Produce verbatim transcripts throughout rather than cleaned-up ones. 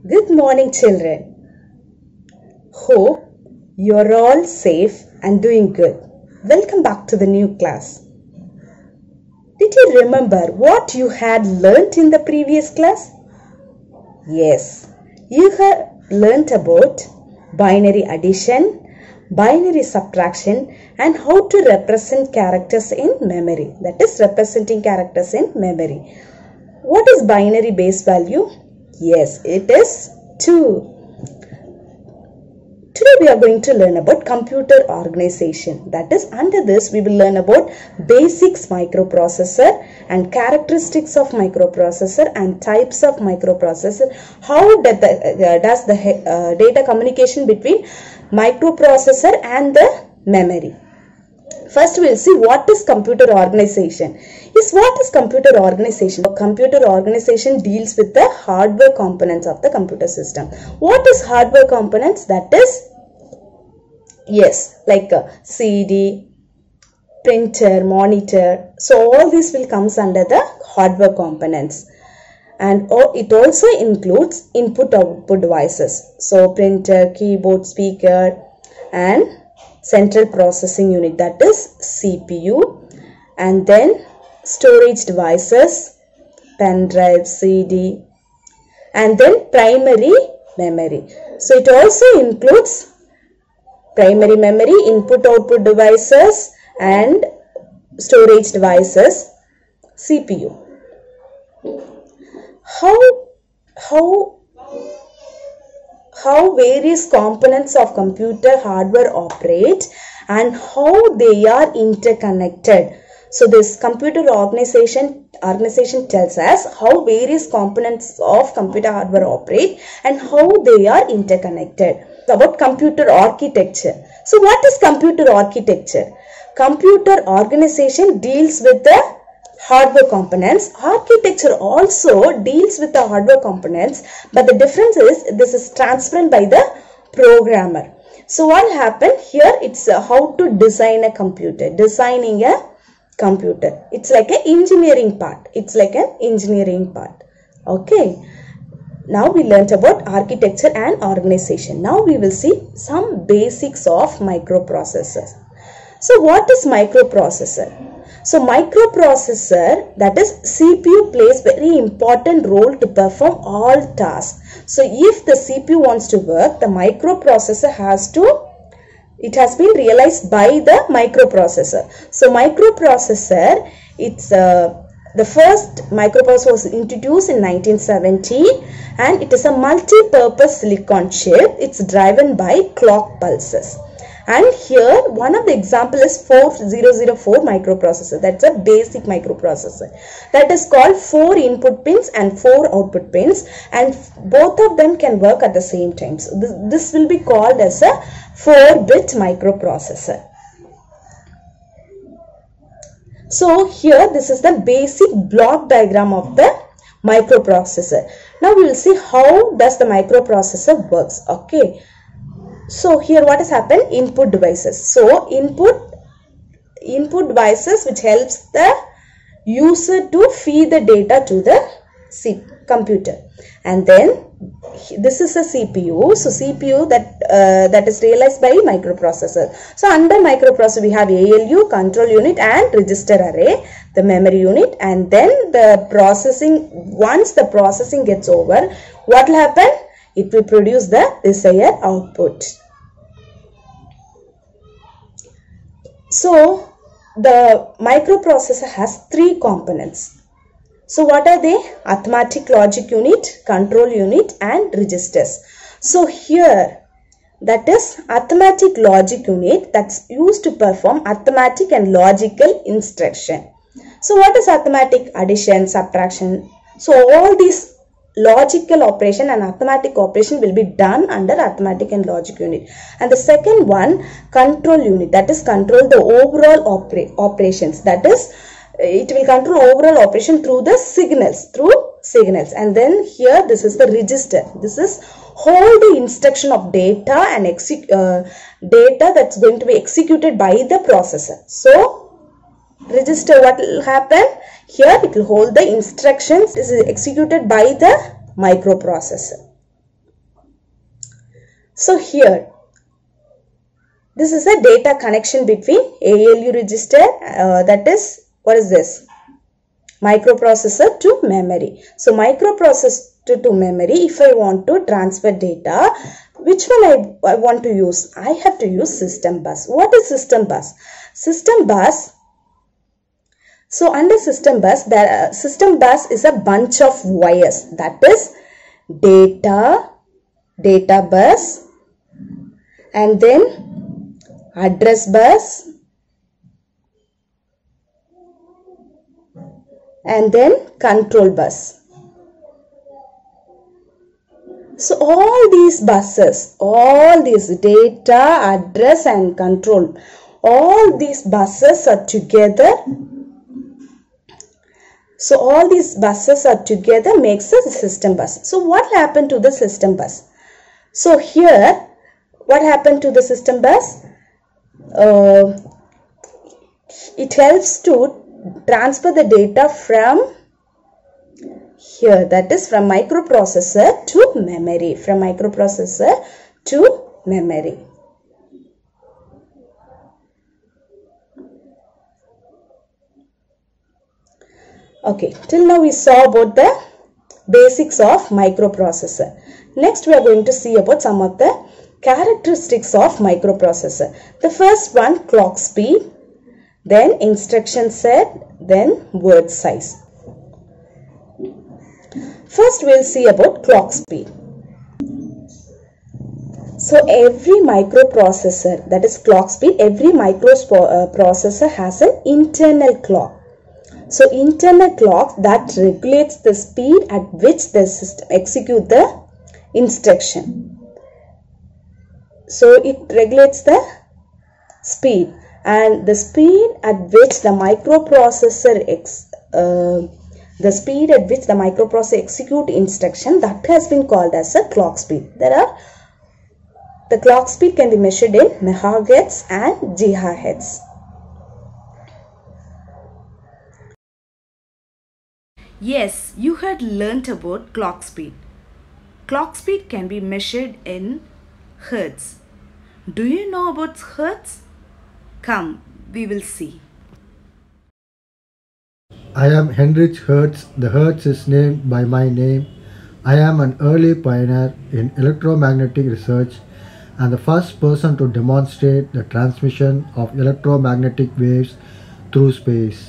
Good morning, children. Hope you're all safe and doing good. Welcome back to the new class. Did you remember what you had learnt in the previous class? Yes, you had learnt about binary addition, binary subtraction, and how to represent characters in memory. That is, representing characters in memory. What is binary base value? Yes, it is two. Today we are going to learn about computer organization. That is, under this we will learn about basics microprocessor and characteristics of microprocessor and types of microprocessor. How does the, uh, does the uh, data communication between microprocessor and the memory. First we will see what is computer organization. Yes, what is computer organization? Computer organization deals with the hardware components of the computer system. What is hardware components? That is, yes, like a C D, printer, monitor. So all these will comes under the hardware components. And it also includes input-output devices. So printer, keyboard, speaker, and central processing unit, that is C P U, and then storage devices, pen drive, C D, and then primary memory. So it also includes primary memory, input output devices, and storage devices, C P U. How how how various components of computer hardware operate and how they are interconnected. So this computer organization organization tells us how various components of computer hardware operate and how they are interconnected. About computer architecture. So what is computer architecture? Computer organization deals with the hardware components. Architecture also deals with the hardware components, but the difference is this is transparent by the programmer. So what happened here? It's uh, how to design a computer. Designing a computer. It's like an engineering part. It's like an engineering part. Okay. Now we learnt about architecture and organization. Now we will see some basics of microprocessors. So what is microprocessor? So microprocessor, that is C P U, plays very important role to perform all tasks. So if the C P U wants to work, the microprocessor has to, it has been realized by the microprocessor. So microprocessor, it's uh, the first microprocessor was introduced in nineteen seventy and it is a multi-purpose silicon chip. It's driven by clock pulses. And here one of the example is four thousand four microprocessor. That's a basic microprocessor. That is called four input pins and four output pins, and both of them can work at the same time. So this, this will be called as a four bit microprocessor. So here this is the basic block diagram of the microprocessor. Now we will see how does the microprocessor works. Okay. So here what has happened? Input devices. So input input devices which helps the user to feed the data to the C computer, and then this is a C P U. So C P U that uh, that is realized by microprocessor. So under microprocessor we have A L U, control unit, and register array, the memory unit, and then the processing. Once the processing gets over, what will happen? It will produce the desired output. So the microprocessor has three components. So what are they? Arithmetic logic unit, control unit, and registers. So here, that is arithmetic logic unit that's used to perform arithmetic and logical instruction. So what is arithmetic? Addition, subtraction. So all these logical operation and arithmetic operation will be done under arithmetic and logic unit. And the second one, control unit, that is control the overall opera operations. That is, it will control overall operation through the signals, through signals. And then here this is the register. This is hold the instruction of data and exec uh, data that's going to be executed by the processor. So register, what will happen? Here it will hold the instructions. This is executed by the microprocessor. So here, this is a data connection between A L U register, uh, that is, what is this? Microprocessor to memory. So microprocessor to memory, if I want to transfer data, which one I, I want to use? I have to use system bus. What is system bus? System bus, so under system bus, the uh, system bus is a bunch of wires, that is data, data bus, and then address bus, and then control bus. So all these buses, all these data, address and control, all these buses are together. So all these buses are together makes a system bus. So what happened to the system bus? So here, what happened to the system bus? Uh, it helps to transfer the data from here, that is from microprocessor to memory, from microprocessor to memory. Okay, till now we saw about the basics of microprocessor. Next we are going to see about some of the characteristics of microprocessor. The first one, clock speed, then instruction set, then word size. First we will see about clock speed. So every microprocessor, that is clock speed, every microprocessor has an internal clock. So internal clock that regulates the speed at which the system execute the instruction. So it regulates the speed, and the speed at which the microprocessor ex, uh, the speed at which the microprocessor execute instruction, that has been called as a clock speed. There are the clock speed can be measured in megahertz and gigahertz. Yes, you had learnt about clock speed. Clock speed can be measured in hertz. Do you know about hertz? Come, we will see. I am Heinrich Hertz. The Hertz is named by my name. I am an early pioneer in electromagnetic research and the first person to demonstrate the transmission of electromagnetic waves through space.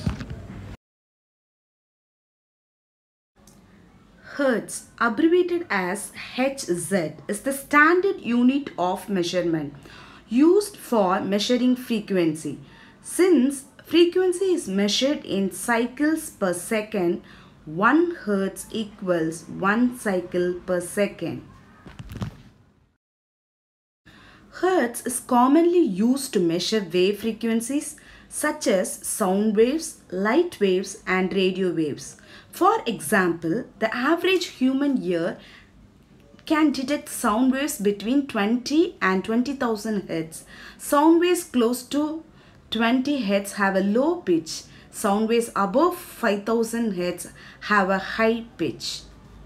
Hertz, abbreviated as H Z, is the standard unit of measurement used for measuring frequency. Since frequency is measured in cycles per second, one hertz equals one cycle per second. Hertz is commonly used to measure wave frequencies such as sound waves, light waves, and radio waves. For example, the average human ear can detect sound waves between twenty and twenty thousand hertz. Sound waves close to twenty hertz have a low pitch. Sound waves above five thousand hertz have a high pitch.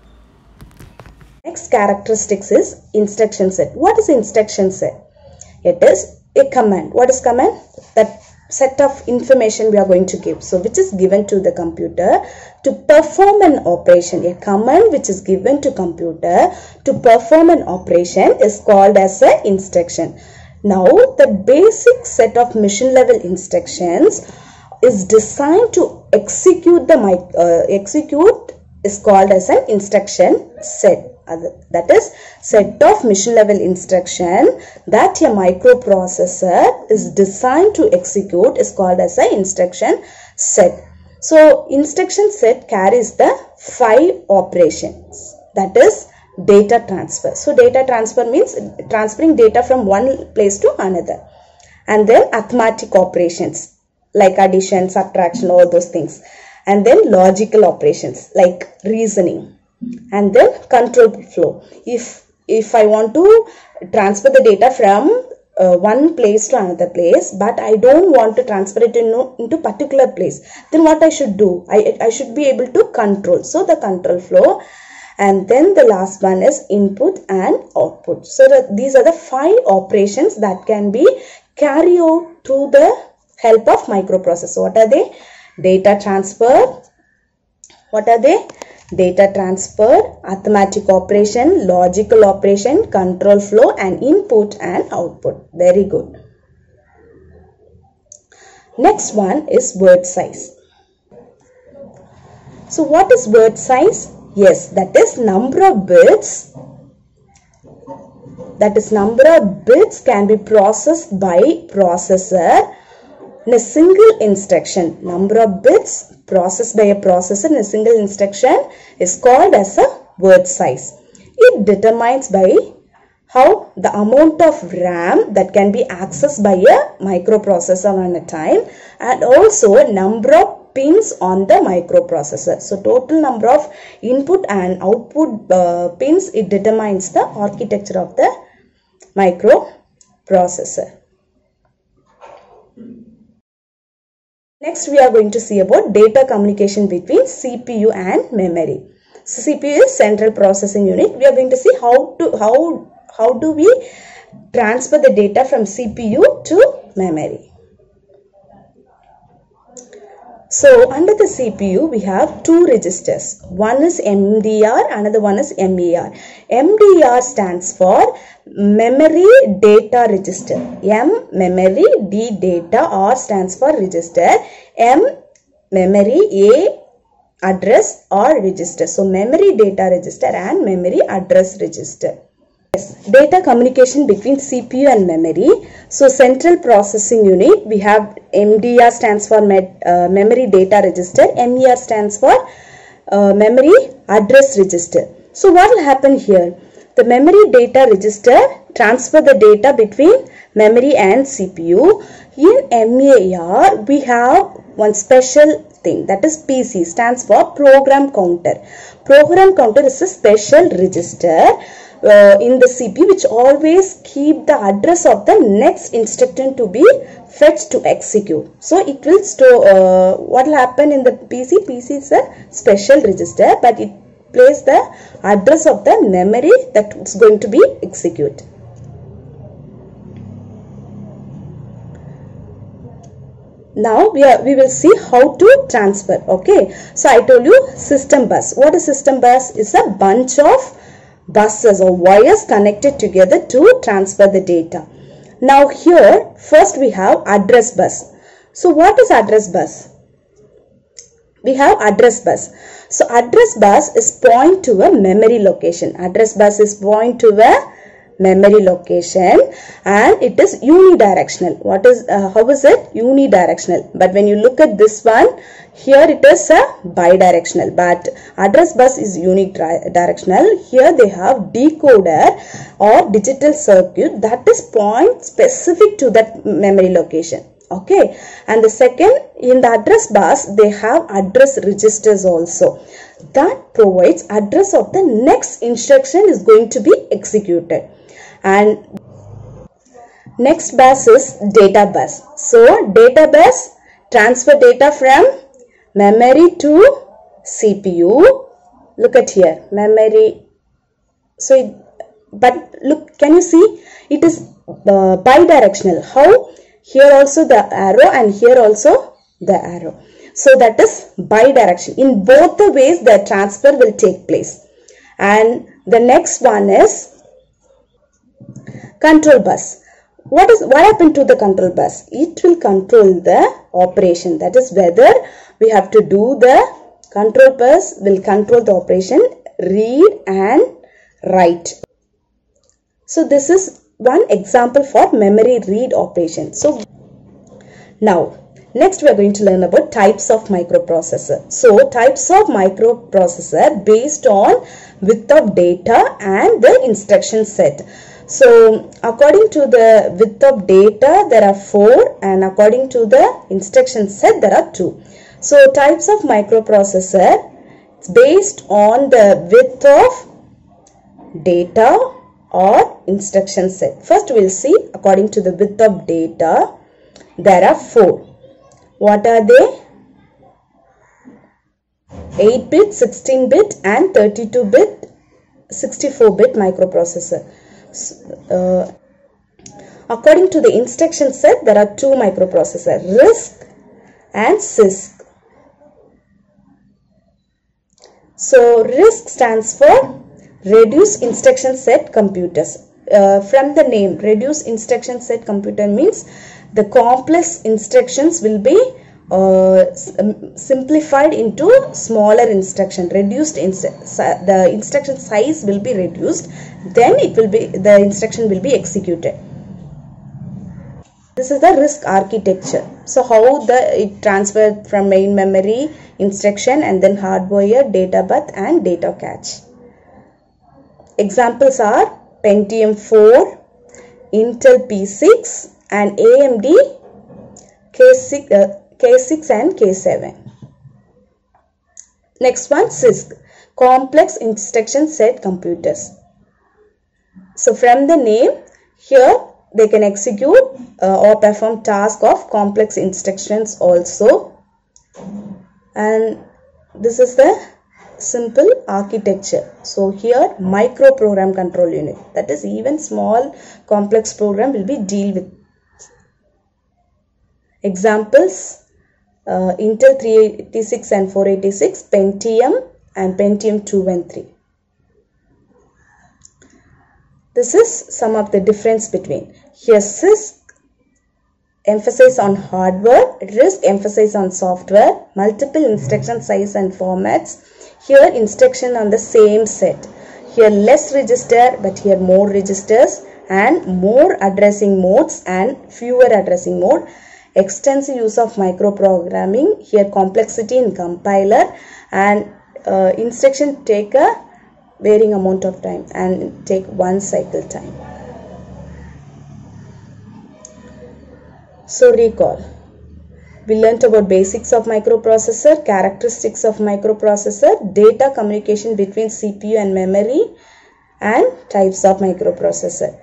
Next characteristics is instruction set. What is instruction set? It is a command. What is command? That set of information we are going to give. So which is given to the computer to perform an operation. A command which is given to computer to perform an operation is called as an instruction. Now the basic set of mission level instructions is designed to execute the uh, execute is called as an instruction set. That is set of mission level instruction that a microprocessor is designed to execute is called as an instruction set. So instruction set carries the five operations, that is data transfer. So data transfer means transferring data from one place to another, and then arithmetic operations like addition, subtraction, all those things, and then logical operations like reasoning, and then control flow. If if I want to transfer the data from uh, one place to another place, but I don't want to transfer it in, into particular place, then what I should do? I, I should be able to control. So the control flow, and then the last one is input and output. So the, these are the five operations that can be carried out through the help of microprocessor. What are they? Data transfer. What are they? Data transfer, arithmetic operation, logical operation, control flow, and input and output. Very good. Next one is word size. So what is word size? Yes, that is number of bits. That is number of bits can be processed by processor in a single instruction. Number of bits processed by a processor in a single instruction is called as a word size. It determines by how the amount of RAM that can be accessed by a microprocessor at a time, and also number of pins on the microprocessor. So total number of input and output uh, pins, it determines the architecture of the microprocessor. Next, we are going to see about data communication between C P U and memory. So C P U is central processing unit. We are going to see how to how how do we transfer the data from C P U to memory. So under the C P U we have two registers. One is M D R, another one is M E R. M D R stands for memory data register. M memory, D data, R stands for register. M memory, A address, R register. So memory data register and memory address register. Yes, data communication between C P U and memory. So central processing unit, we have M D R stands for med, uh, memory data register. M E R stands for uh, memory address register. So what will happen here? The memory data register transfer the data between memory and C P U. In M E R we have one special thing, that is P C, stands for program counter. Program counter is a special register uh, in the C P U which always keep the address of the next instruction to be fetched to execute. So it will store uh, what will happen in the P C. P C is a special register, but it plays the address of the memory that is going to be executed. Now we are we will see how to transfer. Okay, so I told you system bus. What is system bus? Is a bunch of buses or wires connected together to transfer the data. Now here first we have address bus. So what is address bus? We have address bus. So address bus is point to a memory location. Address bus is point to a memory location, and it is unidirectional. What is uh, how is it? Unidirectional. But when you look at this one, here it is a bidirectional. But address bus is unidirectional. Here they have decoder or digital circuit that is point specific to that memory location. Okay, and the second, in the address bus they have address registers also that provides address of the next instruction is going to be executed. And next bus is data bus. So data bus transfer data from memory to C P U. Look at here, memory. So it, but look, can you see it is uh, bidirectional? How? Here also the arrow and here also the arrow. So that is bidirectional. In both the ways the transfer will take place. And the next one is control bus. What is what happened to the control bus? It will control the operation. That is whether we have to do the control bus will control the operation read and write. So this is one example for memory read operation. So now next we are going to learn about types of microprocessor. So types of microprocessor based on width of data and the instruction set. So according to the width of data there are four, and according to the instruction set there are two. So types of microprocessor, it's based on the width of data or instruction set. First we will see according to the width of data there are four. What are they? eight bit, sixteen bit and thirty-two bit sixty-four bit microprocessor. Uh, according to the instruction set, there are two microprocessors, RISC and CISC. So RISC stands for Reduced Instruction Set Computers. Uh, from the name, Reduced Instruction Set Computer means the complex instructions will be uh, simplified into smaller instruction. Reduced inst the instruction size will be reduced. Then it will be the instruction will be executed. This is the RISC architecture. So how the it transferred from main memory, instruction, and then hardware, data bus, and data cache. Examples are Pentium four, Intel P six, and A M D K six, uh, K six and K seven. Next one, CISC, Complex Instruction Set Computers. So from the name, here they can execute uh, or perform tasks of complex instructions also. And this is the simple architecture. So here micro program control unit, that is even small complex program will be deal with. Examples, uh, Intel three eighty-six and four eighty-six, Pentium and Pentium two and three. This is some of the difference between. Here CISC emphasize on hardware, RISC emphasize on software, multiple instruction size and formats. Here instruction on the same set. Here less register, but here more registers, and more addressing modes and fewer addressing mode. Extensive use of microprogramming. Here complexity in compiler, and uh, instruction take a varying amount of time and take one cycle time. So recall. We learnt about basics of microprocessor, characteristics of microprocessor, data communication between C P U and memory, and types of microprocessor.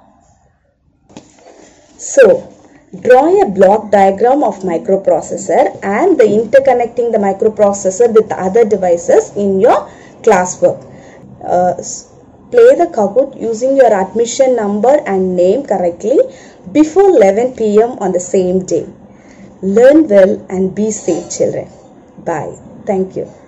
So, draw a block diagram of microprocessor and the interconnecting the microprocessor with other devices in your classwork. Uh, play the Kahoot using your admission number and name correctly before eleven p m on the same day. Learn well and be safe, children. Bye. Thank you.